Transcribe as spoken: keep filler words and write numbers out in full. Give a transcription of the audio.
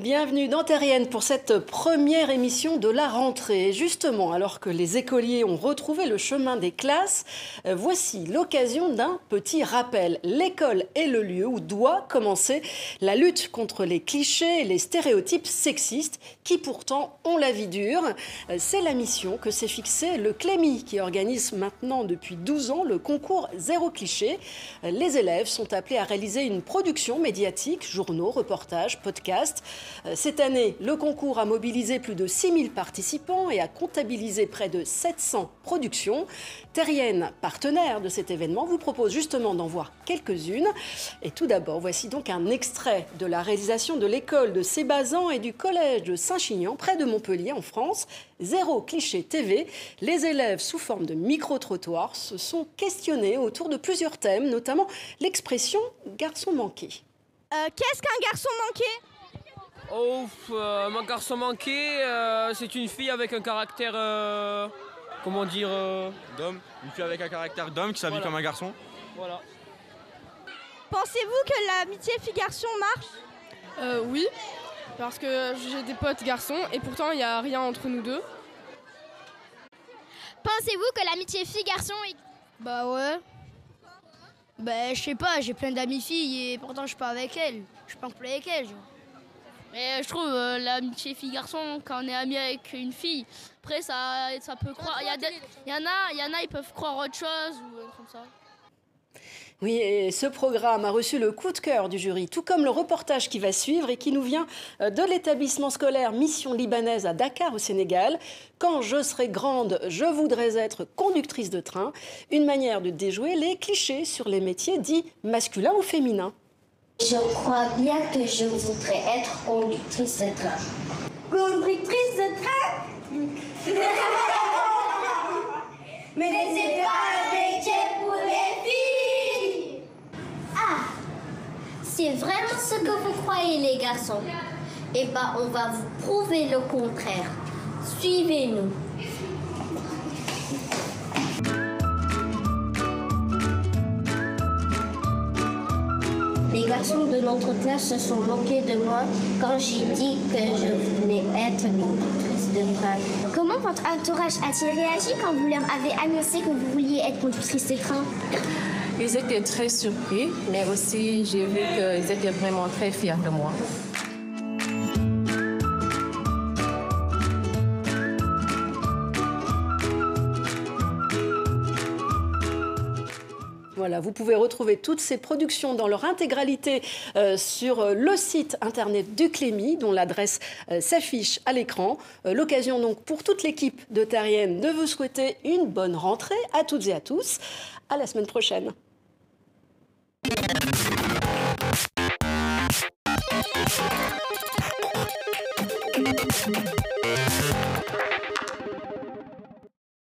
bienvenue dans Terrienne pour cette première émission de la rentrée. Justement, alors que les écoliers ont retrouvé le chemin des classes, euh, voici l'occasion d'un petit rappel. L'école est le lieu où doit commencer la lutte contre les clichés et les stéréotypes sexistes qui pourtant ont la vie dure. Euh, C'est la mission que s'est fixée le Clémy qui organise maintenant depuis douze ans le concours Zéro Cliché. Euh, Les élèves sont appelés à réaliser une production médiatique, journaux, reportages, podcasts. Cette année, le concours a mobilisé plus de six mille participants et a comptabilisé près de sept cents productions. Terrienne, partenaire de cet événement, vous propose justement d'en voir quelques-unes. Et tout d'abord, voici donc un extrait de la réalisation de l'école de Sébazan et du collège de Saint-Chinian, près de Montpellier, en France. Zéro Cliché T V. Les élèves, sous forme de micro-trottoirs, se sont questionnés autour de plusieurs thèmes, notamment l'expression « garçon manqué ». Euh, Qu'est-ce qu'un garçon manqué ? Oh, euh, mon garçon manqué, euh, c'est une fille avec un caractère, euh, comment dire, euh, D'homme, une fille avec un caractère d'homme qui s'habille Voilà. comme un garçon. voilà. Pensez-vous que l'amitié fille-garçon marche ? Euh, oui, parce que j'ai des potes garçons et pourtant il n'y a rien entre nous deux. Pensez-vous que l'amitié fille-garçon est... Bah ouais. Bah je sais pas, j'ai plein d'amies filles et pourtant je suis pas avec elles. Je suis pas en couple avec elles. Genre. Mais je trouve euh, l'amitié fille-garçon, quand on est ami avec une fille, après ça, ça peut croire... Il y, a des- il y en a, il y en a, ils peuvent croire autre chose ou euh, comme ça. Oui, et ce programme a reçu le coup de cœur du jury, tout comme le reportage qui va suivre et qui nous vient de l'établissement scolaire Mission Libanaise à Dakar, au Sénégal. Quand je serai grande, je voudrais être conductrice de train. Une manière de déjouer les clichés sur les métiers dits masculins ou féminins. Je crois bien que je voudrais être conductrice de train. Conductrice de train Mais c'est pas un métier pour les filles. Ah, c'est vraiment ce que vous croyez les garçons. Eh ben, on va vous prouver le contraire. Suivez-nous. Les garçons de notre classe se sont moqués de moi quand j'ai dit que je voulais être conductrice de train. Comment votre entourage a-t-il réagi quand vous leur avez annoncé que vous vouliez être conductrice de train ? Ils étaient très surpris, mais aussi j'ai vu qu'ils étaient vraiment très fiers de moi. Voilà, vous pouvez retrouver toutes ces productions dans leur intégralité euh, sur le site internet du Clémy, dont l'adresse euh, s'affiche à l'écran. Euh, L'occasion donc pour toute l'équipe de Terrienne de vous souhaiter une bonne rentrée à toutes et à tous. À la semaine prochaine.